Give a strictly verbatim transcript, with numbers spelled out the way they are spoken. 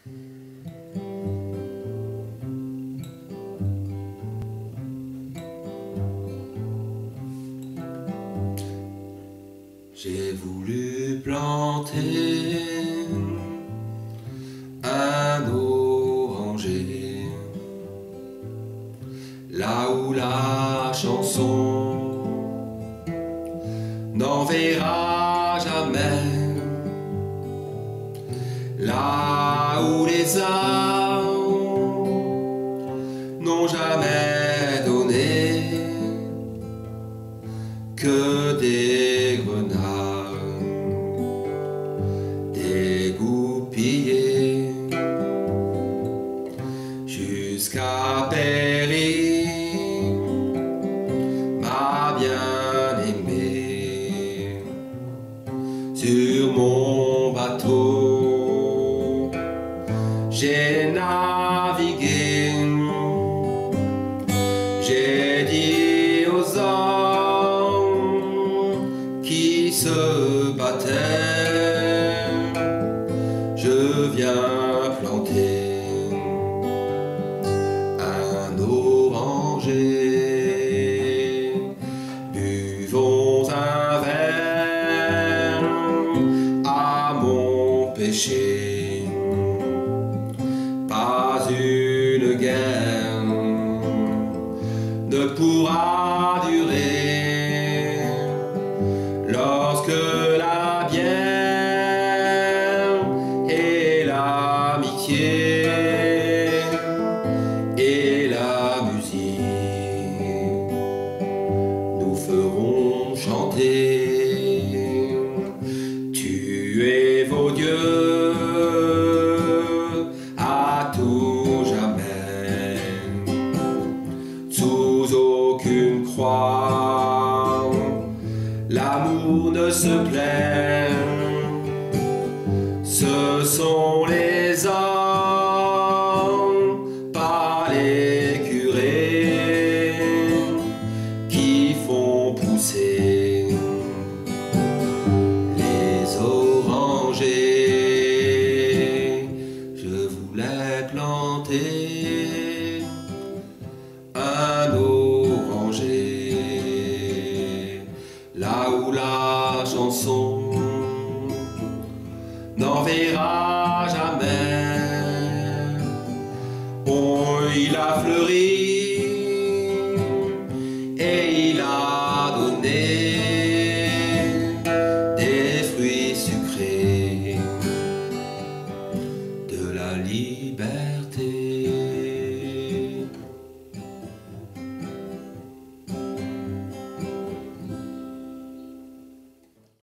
J'ai voulu planter un oranger là où la chanson n'enverra jamais, là où les arbres n'ont jamais donné que des grenades dégoupillées jusqu'à périr ma bien-aimée. Sur mon bateau j'ai navigué, j'ai dit aux hommes qui se battaient, je viens planter un oranger. Buvons un verre à mon péché, pas une guerre ne pourra durer lorsque la bière et l'amitié et la musique nous feront chanter. Tuez vos dieux à tout jamais, sous aucune croix l'amour ne se plaît. Ce sont les hommes, pas les curés, qui font pousser les orangers. Je voulais planter un oranger là où la chanson n'enverra jamais. Oh, il a fleuri et il a donné des fruits sucrés de la liberté.